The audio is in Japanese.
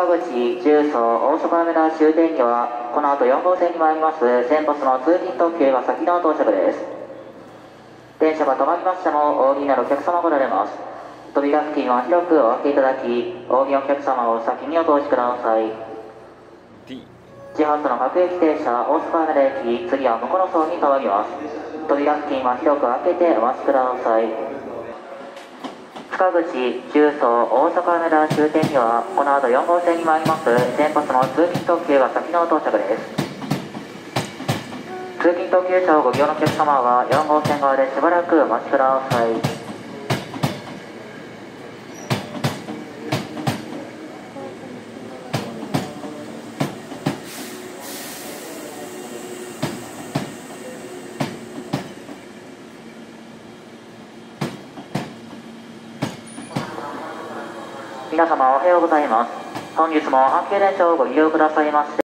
塚口、重曹、大阪梅田終点には、この後4号線に参ります先発の通勤特急が先の到着です。電車が止まりましても、お降りになるお客様がおられます。扉付近は広くお開けいただき、お降りのお客様を先にお通しください。始発の各駅停車、大阪梅田駅、次は向こうの層に変わります。扉付近は広く開けてお待ちください。塚口、重曹、大阪梅田終点には、この後4号線に参ります先発の通勤特急が先の到着です。通勤特急車をご利用のお客様は4号線側でしばらくお待ちください。皆様おはようございます。本日も阪急電車をご利用くださいまして